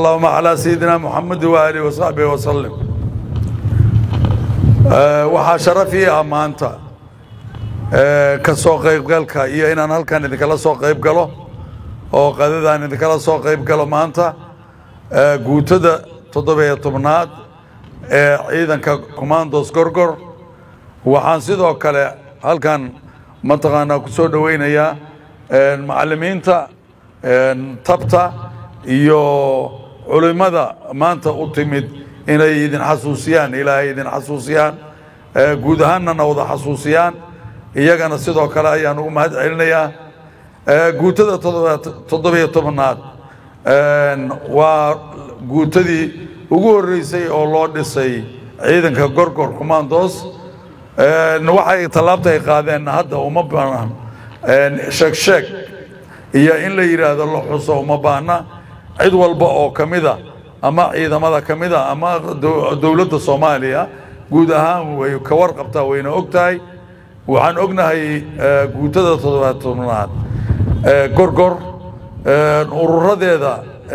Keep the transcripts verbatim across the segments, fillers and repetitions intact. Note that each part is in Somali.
اللهم على سيدنا محمد وآله وصحبه وسلم. أه وحشرفي أمانتا أه كسوق قيب قالك إيه إن أنا هالكان إذا كلا سوق قيب قاله أو قدر أن إذا كلا سوق قيب قاله مانتا أه جوتة تضبية طبنات أه إذا ككوماندوس غرغر وحنسيده كلا هالكان منطقة كسود وين هي المعلمين تا تبتا iyo culimada maanta u timid inay idin xasuusiyaan ilaahay idin xasuusiyaan guud ahaanna wada xasuusiyaan iyagana sidoo kale ayaan ugu mahad celinayaa guutada toddoba iyo tobnaad waa guutadii ugu horeysay oo loo dhisay ciidanka gorgor commandos waxay talaabta ay qaadeen hadda uma baahan sheeg sheeg iyo in la yiraahdo la xuso uma baahna cid walba oo kamida ama ciidamada kamida ama dawladda Soomaaliya guud ahaan way ka warqabtaa wayna ogtahay waxaan ognahay guutada toddoba iyo tobnaad gorgor ururadeeda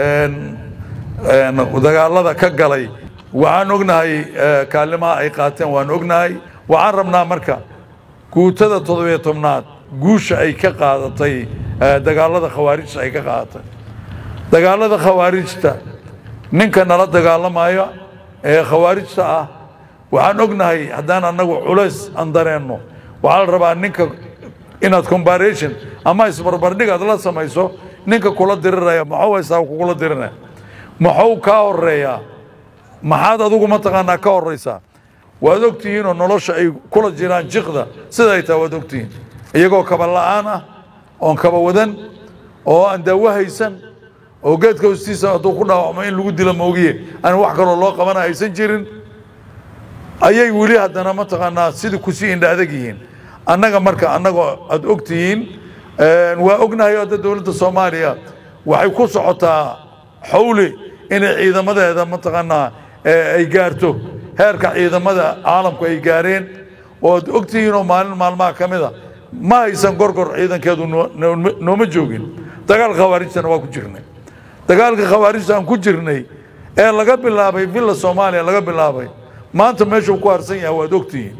dagaalada ka galay waxaan ognahay kaalimaha ay qaateen waan ognahay waxaan rabnaa marka guutada toddoba iyo tobnaad guusha ay ka qaadatay dagaalada khawaarijta ay ka qaadatay dagaalada khawaarijta ninka nala dagaalamayo ee khawaarijta ah waxaan ognahay hadaan anagu culays aan dareeno waxa la rabaa ninka inaad comparison ama isbarbardhig aad la samayso ninka kula diriraya maxuu haysaa kula dirinaya maxuu ka horeeyaa maxaad adigu ma taqaanaa ka horeysaa waad ogtihiin oo nolosha ay kula jiraan jiqda sida ay tahay waad ogtihiin iyagoo kaba la'aan ah oo kaba wadan oo aan daawo haysan oo geedka hoostiisa hadduu ku dhaawacmo in lagu dilo moogiye aan wax kale loo qaban aysan jirin ayay weli haddana ma taqaanaa sidii ku sii indha adag yihiin annaga marka annaga aad ogtihiin waa ognahay oo dawladda Soomaaliya waxay ku socotaa xawli in ciidamadeeda ma taqaanaa ay gaarto heerka ciidamada caalamku ay gaareen oo aad ogtihiin oo maalin maalmaha kamida ma aysan gorgor ciidankeedu nooma joogin dagaal khawaarijtana waa ku jirnay dagaalka khawaarijta aan ku jirnay ee laga bilaabay villa Soomaaliya laga bilaabay maanta meesha ku harsan yahay waad ogtihiin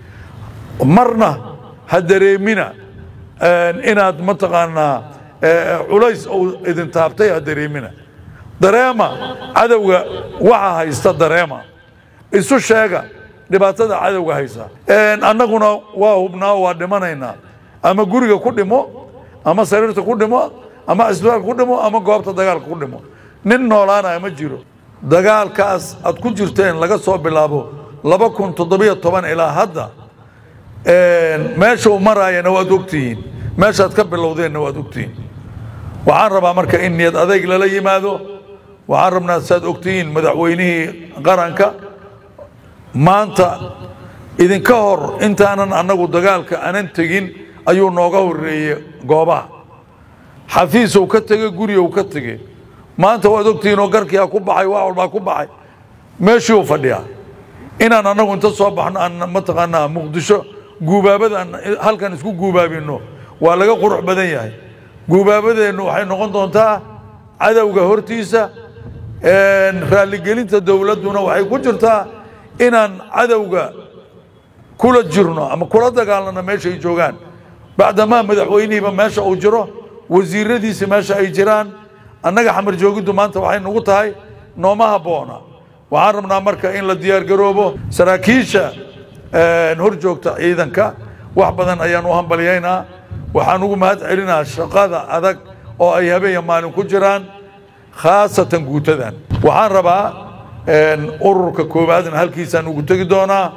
marna hadareemina inaad ma taqaanaa culays oo idin taabtay hadareemina dareema cadawga waxa haysta dareema isu sheega dhibaatada cadawga haysa een annaguna waa hubnaa waa dhimanaynaa ama guriga ku dhimo ama sariirta ku dhimo ama isbitaalka ku dhimo ama goobta dagaalka ku dhimo nin noolaana ma jiro dagaalkaas aad ku jirteen laga soo bilaabo laba kun toddoba iyo toban ilaa hadda een meesha uu marayna waad ogtihiin meeshaad ka bilowdeen waad ogtihiin waxaan rabaa marka in niyad adeeg la yimaado waxaan rabnaa saad ogtihiin madaxweynihii qaranka maanta idinka hor intaanan anagu dagaalka aanan tagin ayuu nooga horeeyay goobaha xafiis uu ka tagay guri uu ka tagay maanta waad ogtihiin oo garkiya ku baxay wax walba ku baxay meeshii uu fadhiyaa inaan anagu inta soo baxno aan ma taqaanaa Muqdisho guubaabadan halkan isku guubaabino waa laga qurux badan yahay guubaabadeenu waxay noqon doontaa cadawga hortiisa een raali gelinta dawladuna waxay ku jirtaa inaan cadawga kula jirno ama kula dagaalano meesha ay joogaan baadama madaxweynihiiba meesha uu jiro wasiiradiisa meesha ay jiraan annaga xamar joogidu maanta waxay nagu tahay nooma haboona waxaan rabnaa marka in la diyaar garoobo saraakiisha een hor joogta ciidanka wax badan ayaan u hambalyeynaa waxaan ugu mahad celinaa shaqada adag oo ay habeen maalin ku jiraan khaasatan guutadan waxaan rabaa een ururka koobaadna halkiisaan ugu tagi doonaa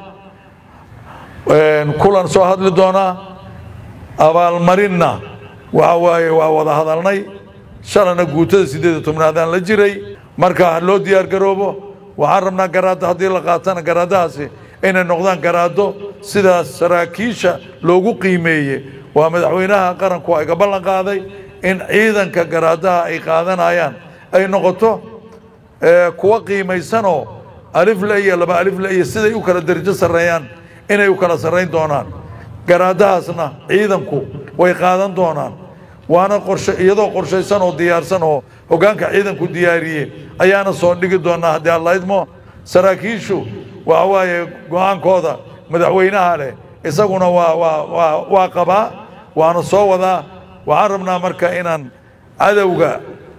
een kulan soo hadli doonaa abaalmarinna waxa waaye waa wada hadalnay shalana guutada sideed iyo tobnaad la jiray marka loo diyaar garoobo waxaan rabnaa garaado haddii la qaatana garaadahaasi inay noqdaan garaado sidaas saraakiisha loogu qiimeeyey waa madaxweynaha qaranku ay ballan qaaday in ciidanka garaadaha ay qaadanayaan ay noqoto kuwa qiimaysanoo alif la iyo laba alif la iyo siday u kala darajo sareeyaan inay u kala sareyn doonaan garaadahaasna ciidanku way qaadan doonaan waana qorshe iyadoo qorshaysan oo diyaarsan oo hoggaanka ciidanku diyaariyey ayaana soo dhigi doonaa haddii alla idmo saraakiishu waa waaye go'aankooda madaxweynaha leh isaguna waa waa waa waa qabaa waana soo wadaa waxaan rabnaa marka inaan cadowga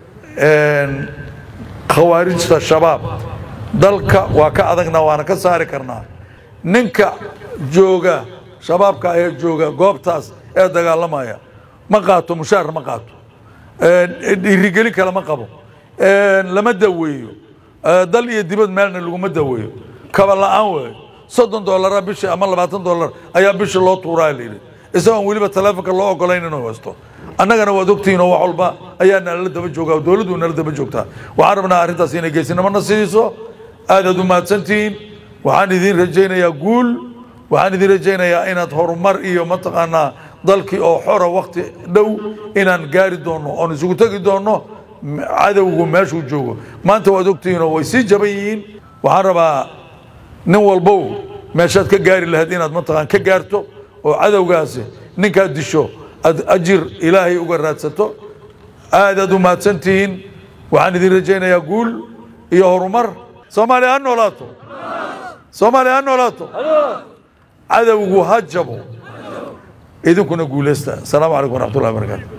khawaarijta shabaab dalka waa ka adagna waana ka saari karnaa ninka jooga shabaabka ee jooga goobtaas ee dagaalamaya ma qaato mushaar ma qaato dhiirigelin kale ma qabo lama daweeyo dal iyo dibad meelna laguma daweeyo kaba la'aan weeye soddon doolara bishii ama labaatan doolar ayaa bishii loo tuuraa la yidhi isagoon weliba taleefonka loo ogolayn inuu haysto annagana waad ogtihiin oo wax walba ayaa nala daba joogaa dowladdu nala daba joogtaa waxaan rabnaa arrintaas inay geesinimona siiso aadaad u mahadsantihiin waxaan idin rajaynayaa guul waxaan idin rajaynayaa inaad horumar iyo mataqaanaa dalkii oo xora waqti dhow inaan gaari doono oon isugu tegi doono cadowgu meeshuu joogo maanta waad ogtihiin oo way sii jaban yihiin waxaan rabaa nin walbow meeshaad ka gaari lahayd inaad mataqaan ka gaarto oo cadowgaasi ninkaad disho aad ajir ilaahay uga raadsato aadaad u mahadsantihiin waxaan idin rajaynayaa guul iyo horumar soomaaliya ha noolaato soomaaliya ha noolaato cadowgu ha jabo idinkuna guulaysta asalaamu calaykum waraxmatullahi wabarakaatu